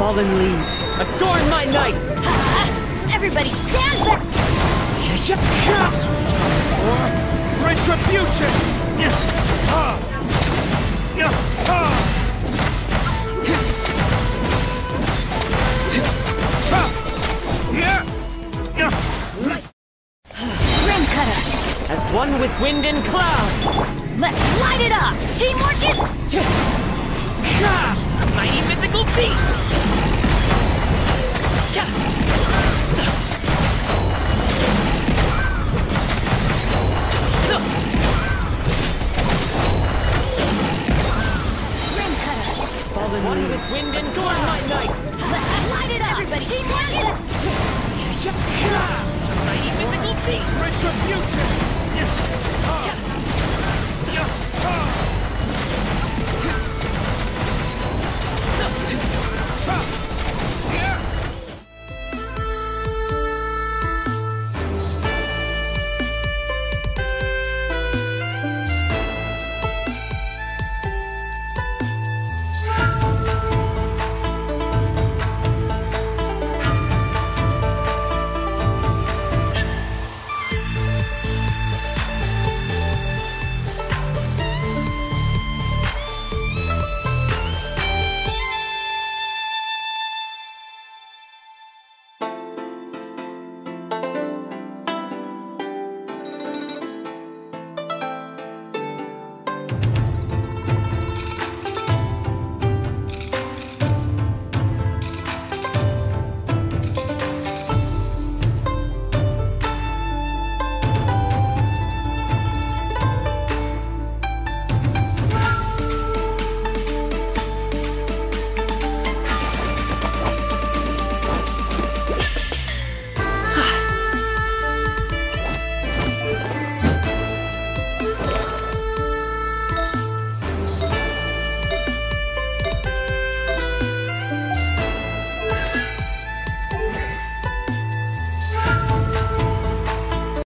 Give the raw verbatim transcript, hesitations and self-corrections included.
fallen leaves. Adorn my knife! Everybody stand back! Retribution! Rim cutter! As one with wind and cloud! Let's light it up! Teamwork is... Mighty mythical beast! Rim cutter! Fallen one with wind and adorn my knife! Let's light it up! Everybody, teamwork is... Mighty mythical beast! Retribution!